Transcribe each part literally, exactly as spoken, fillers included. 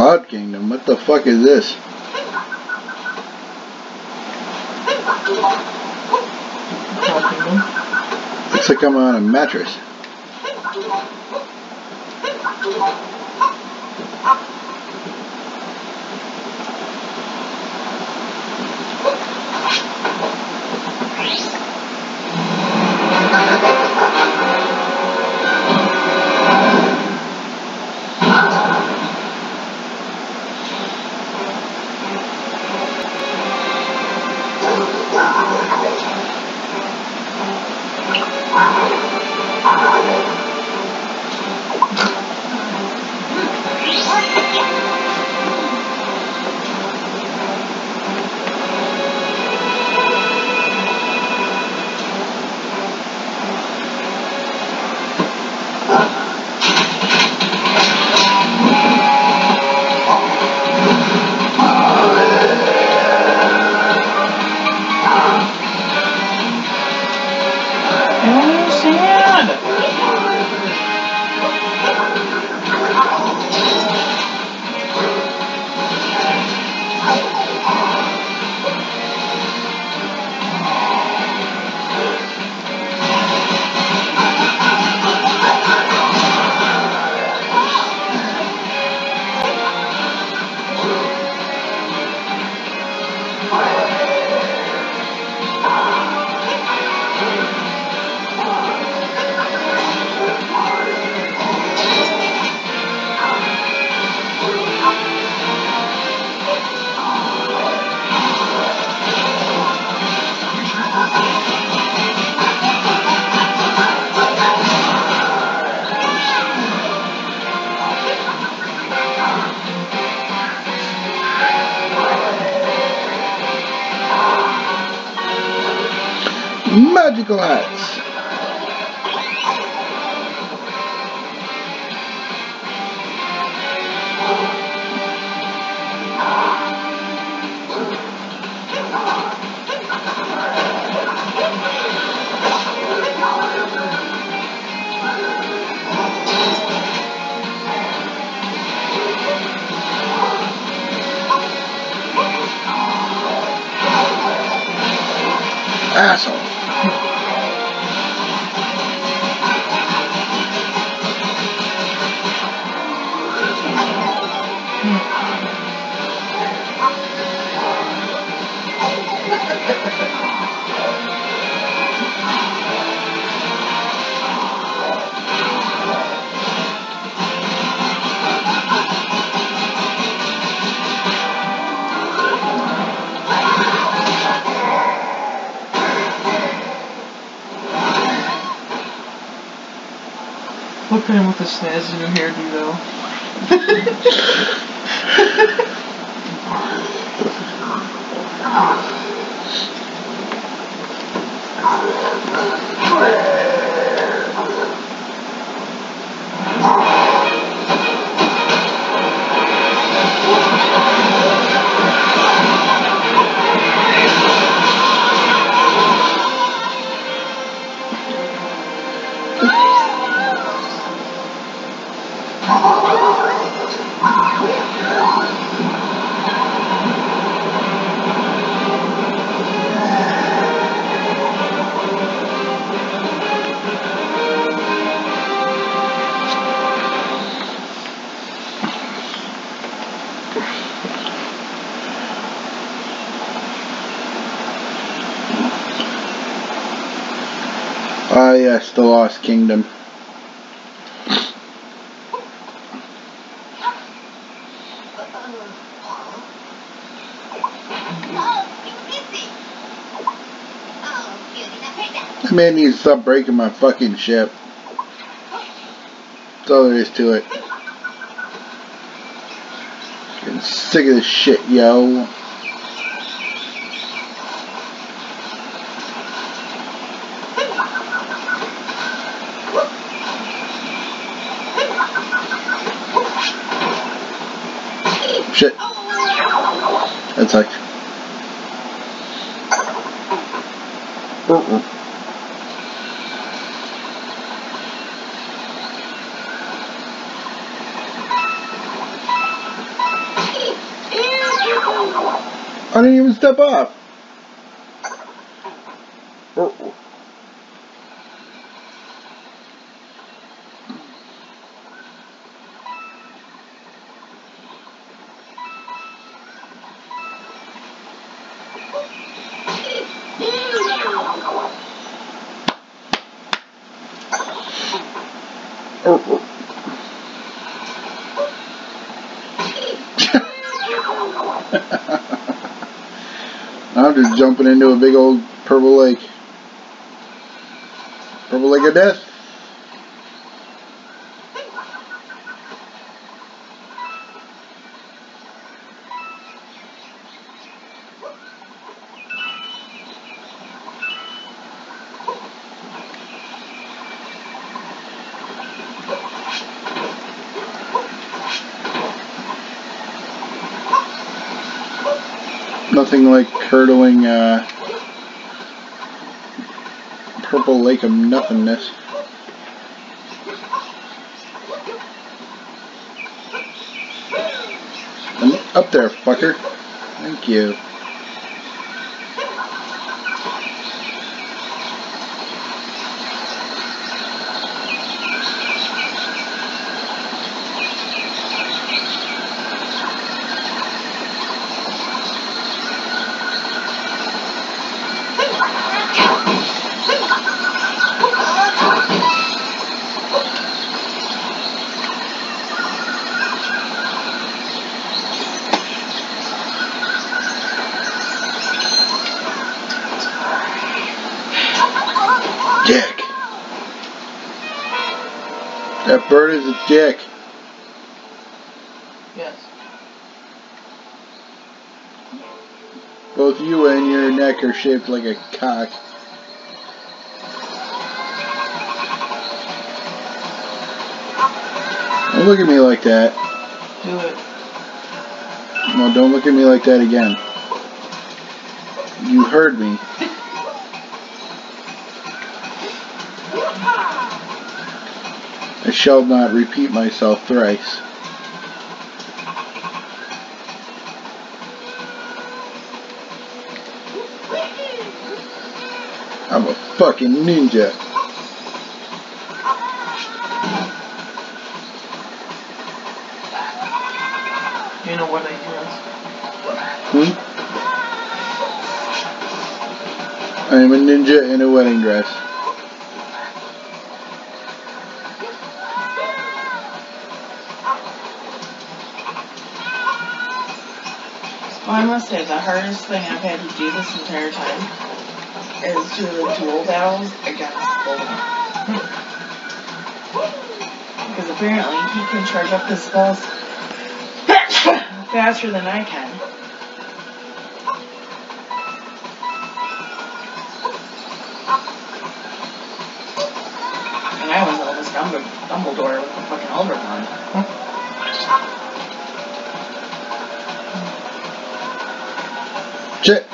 Cloud Kingdom? What the fuck is this? Cloud Kingdom? Looks like I'm on a mattress. Magical hats. Asshole. Look at him with his snazzy new hairdo, though. Ah, yes, the Lost Kingdom. That man needs to stop breaking my fucking ship. That's all there is to it. Getting sick of this shit, yo. Shit. That sucked. Uh-uh. even step off. Oh. Oh. I'm just jumping into a big old purple lake. Purple lake of death. Nothing like curdling uh, purple lake of nothingness. And up there, fucker. Thank you. Dick! That bird is a dick. Yes. Both you and your neck are shaped like a cock. Don't look at me like that. Do it. No, don't look at me like that again. You heard me. I shall not repeat myself thrice. I'm a fucking ninja. You know what I do? Hmm? I am a ninja in a wedding dress. Well, I must say, the hardest thing I've had to do this entire time is do the duel battles against Voldemort. Because apparently he can charge up his spells faster than I can. And I was Albus Dumbledore with the fucking Albert one. Shit.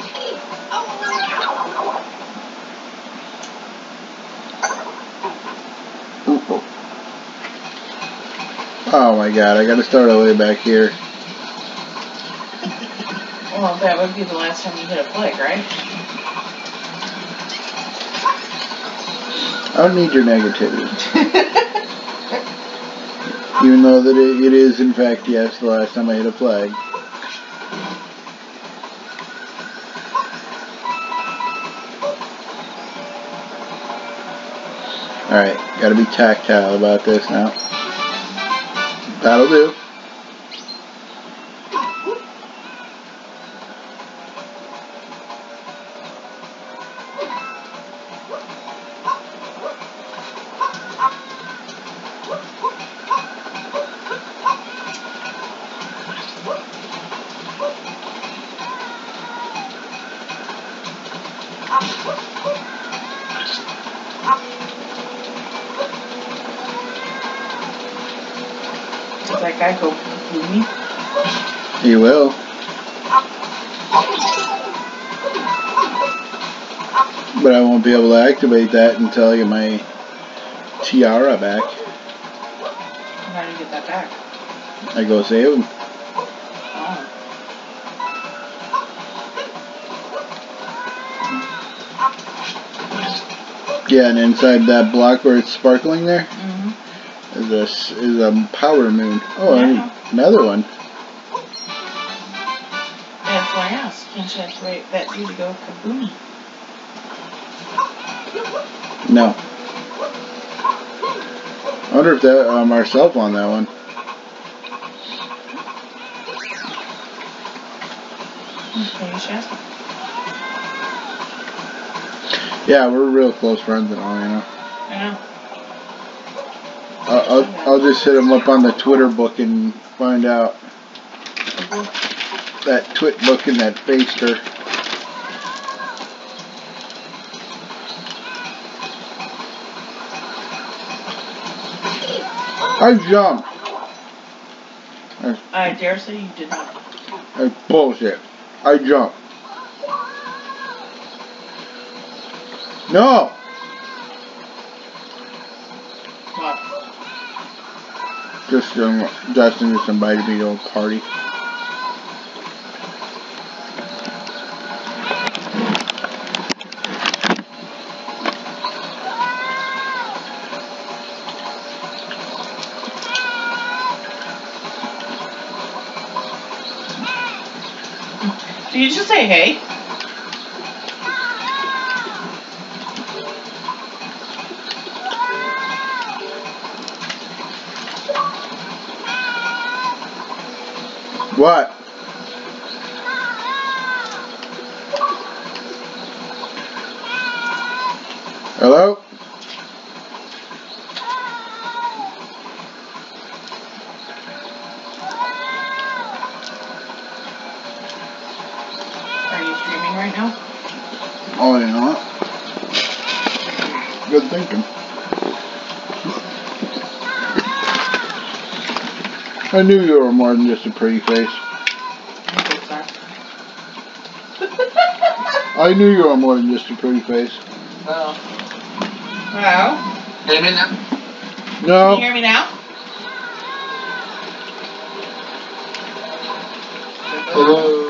Oh my god, I gotta start all the way back here. Well, that would be the last time you hit a flag, right? I don't need your negativity. Even though that it, it is, in fact, yes, the last time I hit a flag. Alright, gotta be tactile about this now. That'll do. Does that guy go through me? He will. But I won't be able to activate that until I get my tiara back. How do you get that back? I go save him. Oh. Yeah, and inside that block where it's sparkling there Mm-hmm. is a s- is a power moon. Oh, Yeah. another one. That's why I asked. Can't you activate that you to go kaboomy? No. I wonder if that um, ourself on that one. Okay, chef. Yeah, we're real close friends and all, you know. I know. I'll, I'll, I'll just hit him up on the Twitter book and find out. That twit book and that Faster. I jumped. I dare say you did not. That's bullshit. I jumped. No. What? Just um, Justin just invited me to a party. Did you just say hey? What? Hello? Are you streaming right now? Oh, you know what? Good thinking. I knew you were more than just a pretty face. Okay, sorry. I knew you were more than just a pretty face. Oh. Well. Hear me now? Can No. you hear me now? Hello.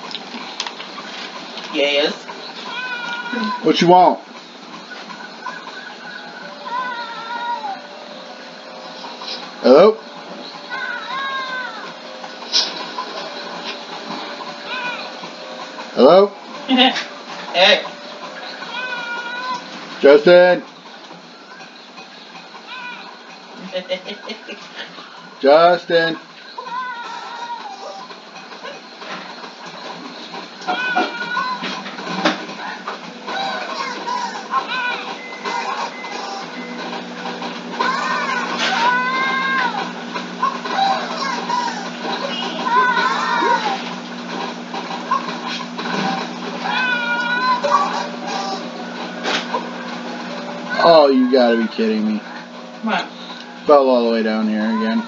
Yes. What you want? Hello? Hello? Hey. Justin? Justin? Oh, you gotta be kidding me. What? Fell all the way down here again.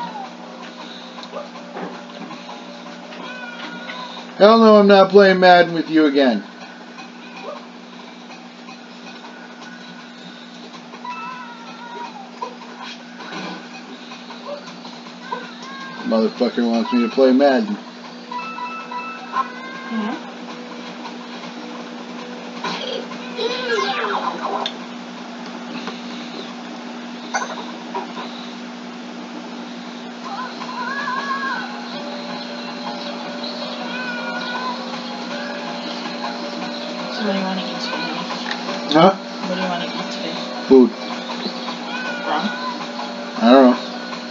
Hell no, I'm not playing Madden with you again. Motherfucker wants me to play Madden. Mm-hmm. So what do you want to eat today? Huh? What do you want to eat today? Food. From? I don't know.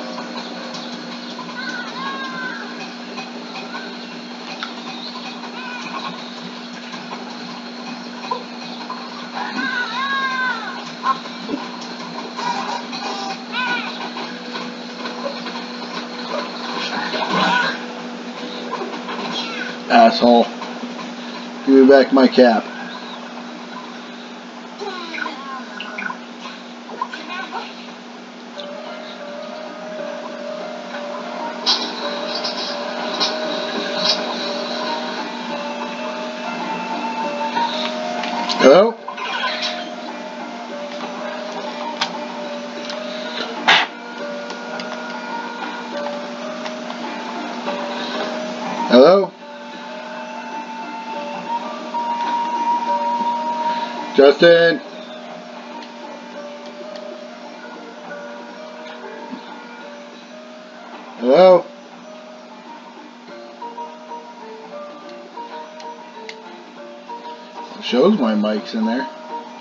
Asshole. Give me back my cap. Hello? Hello? Justin. Hello? It shows my mic's in there.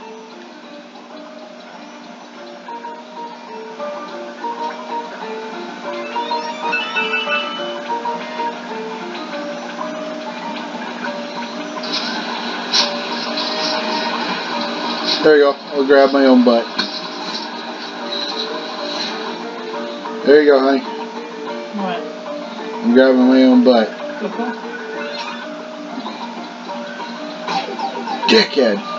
There you go. I'll grab my own butt. There you go, honey. What? I'm grabbing my own butt. Cool. Dickhead.